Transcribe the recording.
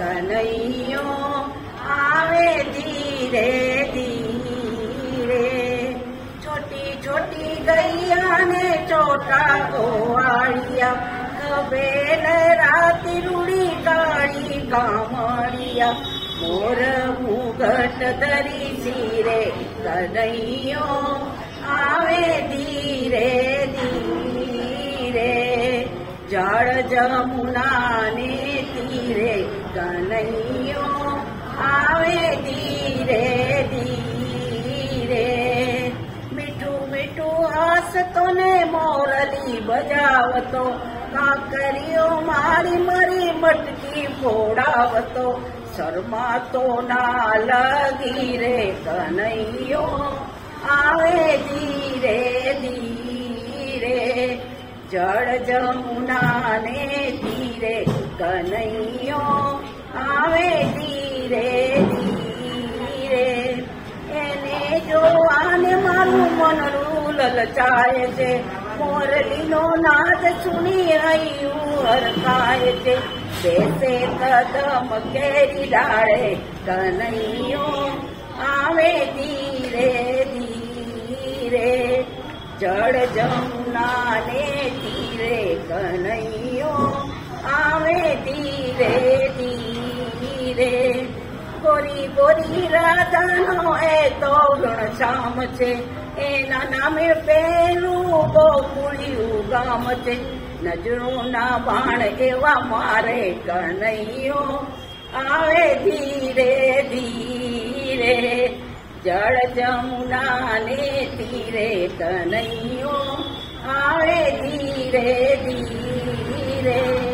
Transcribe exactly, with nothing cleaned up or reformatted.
કનૈયો આવે ધીરે ધીરે। छोटी छोटी गैया ने छोटा गोवाड़िया कबे राती रूड़ी गाड़ी गामड़िया मोर मुगट धरी धीरे कन्हैयो आवे धीरे धीरे। जड़ जमुना ने तीरे कन्हैयो आवे धीरे धीरे। मीठू मीठू हसतो ने मोरली बजावतो काकरियो मारी मारी मटकी फोड़ावतो शर्मा तो ना लगी रे कन्हैयो आवे धीरे धीरे। जड़ जमुना ने तीरे कन्हैयो आवे धीरे धीरे। एने जो आने मारू मनरू ललचाए छे मोरली नो नाद सुनी हयूं हरखाए छे बेसे कदम केरी डाळे कन्हैयो आवे धीरे धीरे। जड़ जमुना ने तीरे कन्हैयो आवे धीरे धीरे। गोरी गोरी राधानो ए तो घनश्याम छे एना नामे पेલું ગોકુળિયું ગામ છે। નજરોના બાણ એવા મારે કનૈયો આવે ધીરે ધીરે। જળ જમુના ને તીરે કનૈયો આવે ધીરે ધીરે।